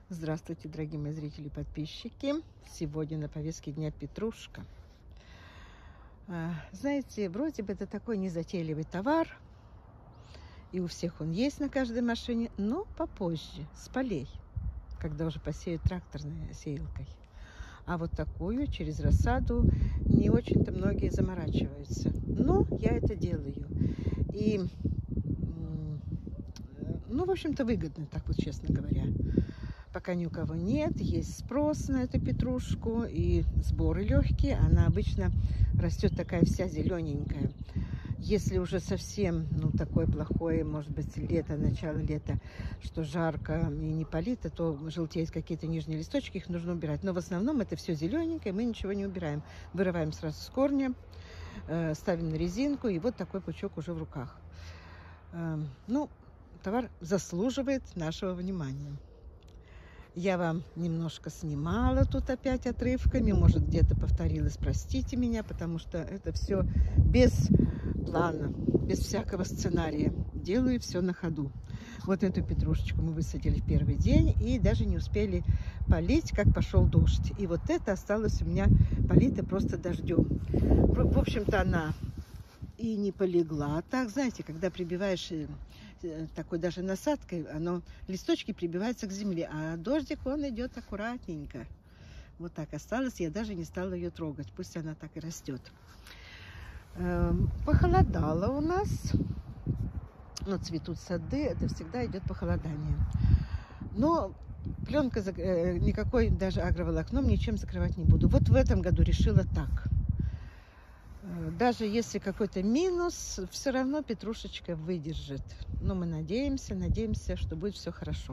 Здравствуйте, дорогие мои зрители и подписчики. Сегодня на повестке дня петрушка. Знаете, вроде бы это такой незатейливый товар, и у всех он есть на каждой машине, но попозже, с полей, когда уже посеют тракторной сеялкой. А вот такую, через рассаду, не очень-то многие заморачиваются. Но я это делаю. И, в общем-то, выгодно, так вот, честно говоря. Пока ни у кого нет, есть спрос на эту петрушку, и сборы легкие. Она обычно растет такая вся зелененькая. Если уже совсем, такое плохое, может быть, лето, начало лета, что жарко и не полито, то желтеют какие-то нижние листочки, их нужно убирать. Но в основном это все зелененькое, мы ничего не убираем. Вырываем сразу с корня, ставим на резинку, и вот такой пучок уже в руках. Товар заслуживает нашего внимания. Я вам немножко снимала тут опять отрывками, может, где-то повторилась, простите меня, потому что это все без плана, без всякого сценария. Делаю все на ходу. Вот эту петрушечку мы высадили в первый день и даже не успели полить, как пошел дождь. И вот это осталось у меня полито просто дождем. В общем-то, она и не полегла. Так, знаете, когда прибиваешь такой даже насадкой, листочки прибиваются к земле, а дождик, он идет аккуратненько. Вот так осталось, я даже не стала ее трогать, пусть она так и растет. Похолодало у нас, цветут сады, это всегда идет похолодание. Но пленка, никакой даже агроволокном ничем закрывать не буду. Вот в этом году решила так. Даже если какой-то минус, все равно петрушечка выдержит. Но мы надеемся, что будет все хорошо.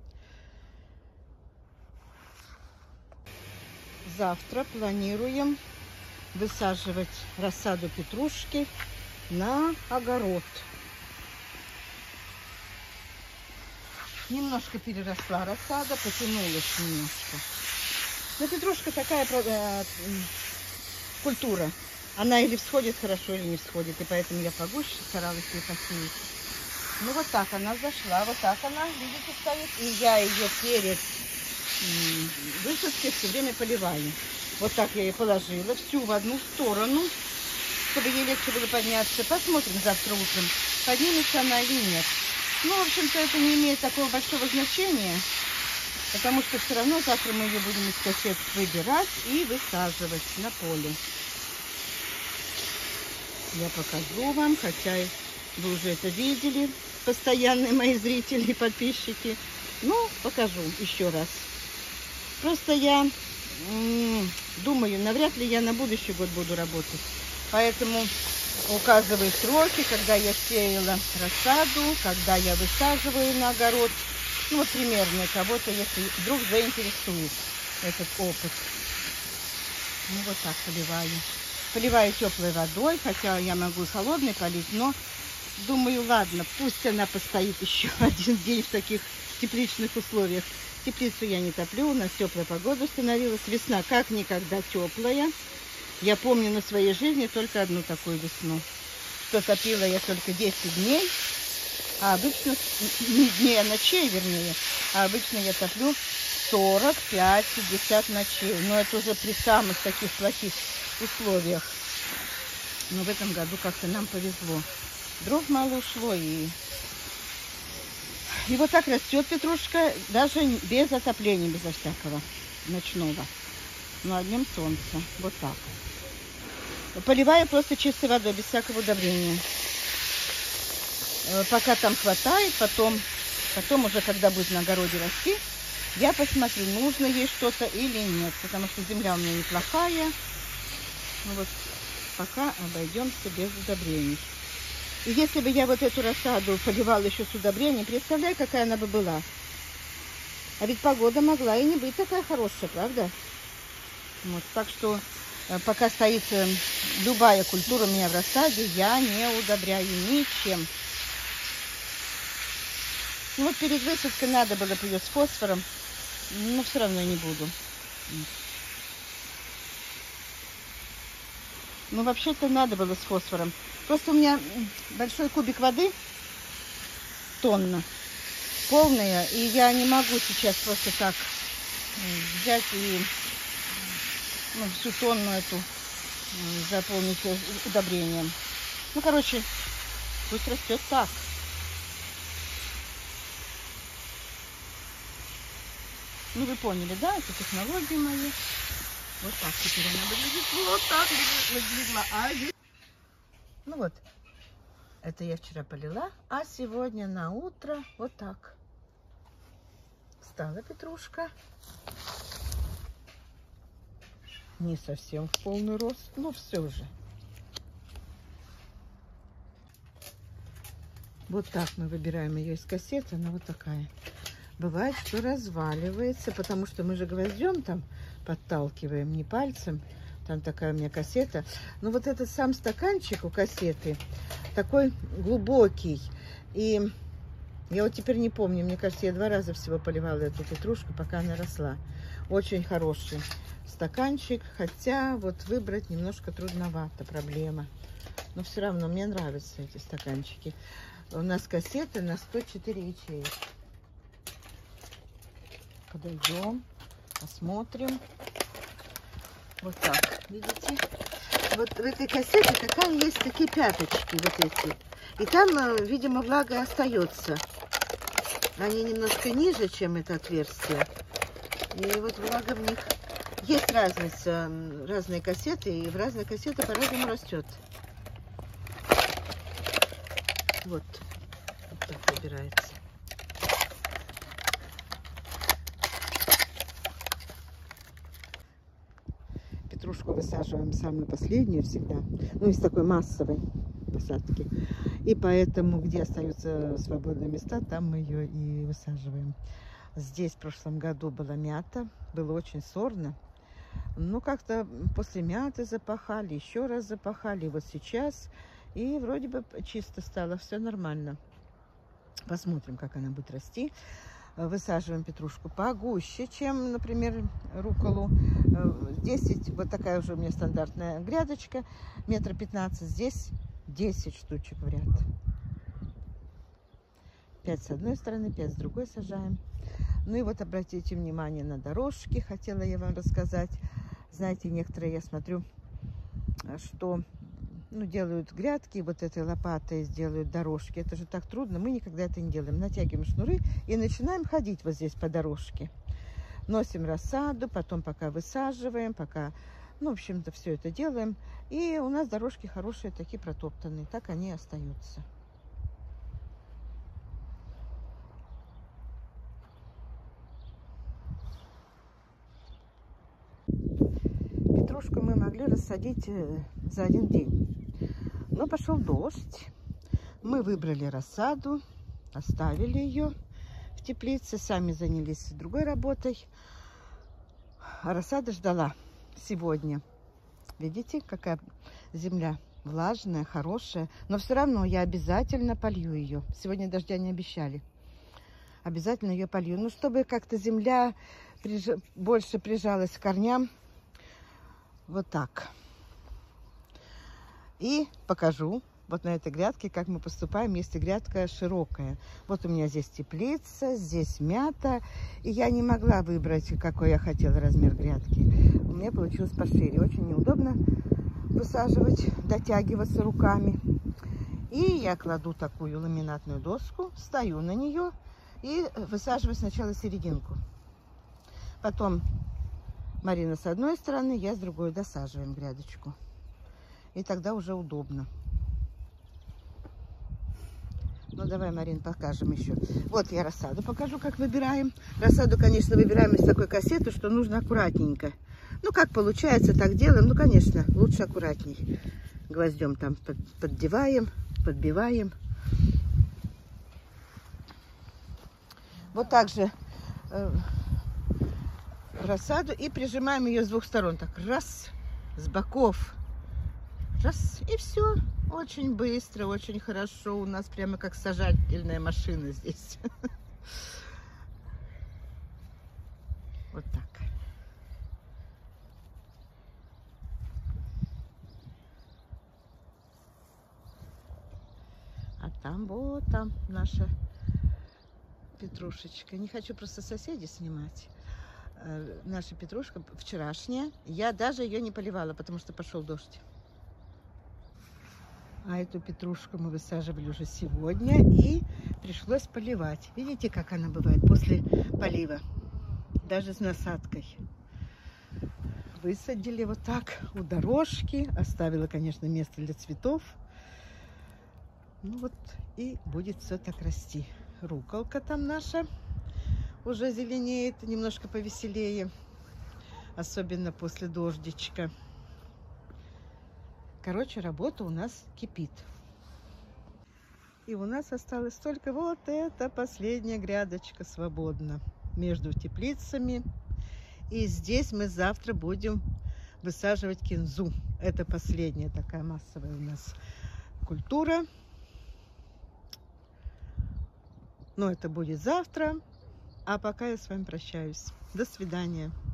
Завтра планируем высаживать рассаду петрушки на огород. Немножко переросла рассада, потянулась немножко. Но петрушка такая культура. Она или всходит хорошо, или не всходит. И поэтому я погуще старалась ее посеять. Вот так она зашла. Вот так она, видите, стоит. И я ее перед высадкой все время поливаю. Вот так я ее положила всю в одну сторону, чтобы ей легче было подняться. Посмотрим завтра утром, поднимется она или нет. В общем-то, это не имеет такого большого значения. Потому что все равно завтра мы ее будем из кассет выбирать и высаживать на поле. Я покажу вам, хотя вы уже это видели, постоянные мои зрители и подписчики. Покажу еще раз. Просто я думаю, навряд ли я на будущий год буду работать. Поэтому указываю сроки, когда я сеяла рассаду, когда я высаживаю на огород. Примерно кого-то, если вдруг заинтересует этот опыт. Вот так поливаю. Поливаю теплой водой, хотя я могу холодной полить, но думаю, ладно, пусть она постоит еще один день в таких тепличных условиях. Теплицу я не топлю, у нас теплая погода становилась, весна как никогда теплая. Я помню на своей жизни только одну такую весну, что топила я только 10 дней, а обычно, не дней, а ночей вернее, а обычно я топлю 45-50 ночей, но это уже при самых таких плохих условиях. Но в этом году как-то нам повезло. Дров мало ушло, и вот так растет петрушка, даже без отопления, безо всякого ночного. На днем солнца. Вот так. Поливаю просто чистой водой, без всякого удобрения. Пока там хватает, потом уже, когда будет на огороде расти, я посмотрю, нужно ей что-то или нет, потому что земля у меня неплохая. Пока обойдемся без удобрений. И если бы я вот эту рассаду поливала еще с удобрением, представляю, какая она бы была. А ведь погода могла и не быть такая хорошая, правда? Так что пока стоит любая культура у меня в рассаде, я не удобряю ничем. Перед высадкой надо было бы ее с фосфором, но все равно не буду. Вообще-то надо было с фосфором. Просто у меня большой кубик воды, тонна. полная, и я не могу сейчас просто так взять и всю тонну эту заполнить удобрением. Ну, короче, пусть растет так. Ну, вы поняли, да, это технологии мои. Вот так теперь она выглядит. Вот так выглядела. Ну вот, это я вчера полила, а сегодня на утро вот так. Встала петрушка. Не совсем в полный рост, но все же. Вот так мы выбираем ее из кассеты, она вот такая. Бывает, что разваливается, потому что мы же гвоздем там подталкиваем, не пальцем. Там такая у меня кассета. Но вот этот сам стаканчик у кассеты такой глубокий. И я вот теперь не помню, мне кажется, я 2 раза всего поливала эту петрушку, пока она росла. Очень хороший стаканчик, хотя вот выбрать немножко трудновато, проблема. Но все равно мне нравятся эти стаканчики. У нас кассеты на 104 ячеек. Подойдем, посмотрим. Вот так, видите? Вот в этой кассете такая есть такие пяточки вот эти. И там, видимо, влага остается. Они немножко ниже, чем это отверстие. И вот влага в них... Есть разница, разные кассеты, и в разные кассеты по-разному растет. Вот так выбирается. Петрушку высаживаем самую последнюю всегда, ну из такой массовой посадки. И поэтому, где остаются свободные места, там мы ее и высаживаем. Здесь в прошлом году была мята, было очень сорно. Ну, как-то после мяты запахали, еще раз запахали, и вот сейчас, и вроде бы чисто стало, все нормально. Посмотрим, как она будет расти. Высаживаем петрушку погуще, чем, например, рукколу. Здесь вот такая уже у меня стандартная грядочка, 1,15 м. Здесь 10 штучек в ряд. 5 с одной стороны, 5 с другой сажаем. Ну и вот обратите внимание на дорожки, хотела я вам рассказать. Знаете, некоторые, я смотрю, что делают грядки, вот этой лопатой сделают дорожки. Это же так трудно, мы никогда это не делаем. Натягиваем шнуры и начинаем ходить вот здесь по дорожке. Носим рассаду, потом пока высаживаем, пока, в общем-то, все это делаем. И у нас дорожки хорошие, такие протоптанные, так они и остаются. Петрушку мы могли рассадить за 1 день. Но пошел дождь. Мы выбрали рассаду, оставили ее в теплице, сами занялись другой работой. А рассада ждала сегодня. Видите, какая земля влажная, хорошая. Но все равно я обязательно полью ее. Сегодня дождя не обещали. Обязательно ее полью. Ну, чтобы как-то земля больше прижалась к корням. Вот так. И покажу вот на этой грядке, как мы поступаем, если грядка широкая. Вот у меня здесь теплица, здесь мята. И я не могла выбрать, какой я хотела размер грядки. У меня получилось пошире. Очень неудобно высаживать, дотягиваться руками. И я кладу такую ламинатную доску, стою на нее и высаживаю сначала серединку. Потом Марина с одной стороны, я с другой досаживаем грядочку. И тогда уже удобно. Ну, давай, Марин, покажем еще. Вот я рассаду покажу, как выбираем. Рассаду, конечно, выбираем из такой кассеты, что нужно аккуратненько. Ну, как получается, так делаем. Ну, конечно, лучше аккуратней. Гвоздем там поддеваем, подбиваем. Вот так же рассаду и прижимаем ее с 2 сторон. Так, раз, с боков. Раз, и все. Очень быстро, очень хорошо. У нас прямо как сажательная машина здесь. Вот так. А там, вот там наша петрушечка. Не хочу просто соседей снимать. Наша петрушка вчерашняя. Я даже ее не поливала, потому что пошел дождь. А эту петрушку мы высаживали уже сегодня и пришлось поливать. Видите, как она бывает после полива? Даже с насадкой. Высадили вот так у дорожки. Оставила, конечно, место для цветов. Ну вот и будет все так расти. Рукколка там наша уже зеленеет, немножко повеселее. Особенно после дождичка. Короче, работа у нас кипит. И у нас осталась только вот эта последняя грядочка свободна между теплицами. И здесь мы завтра будем высаживать кинзу. Это последняя такая массовая у нас культура. Но это будет завтра. А пока я с вами прощаюсь. До свидания.